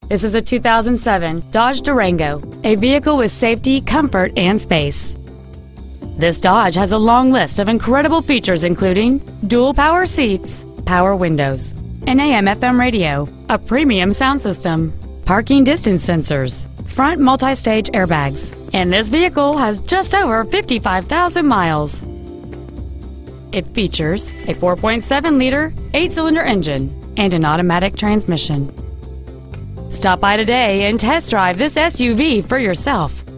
This is a 2007 Dodge Durango, a vehicle with safety, comfort, and space. This Dodge has a long list of incredible features including dual power seats, power windows, an AM/FM radio, a premium sound system, parking distance sensors, front multi-stage airbags, and this vehicle has just over 55,000 miles. It features a 4.7-liter, 8-cylinder engine and an automatic transmission. Stop by today and test drive this SUV for yourself.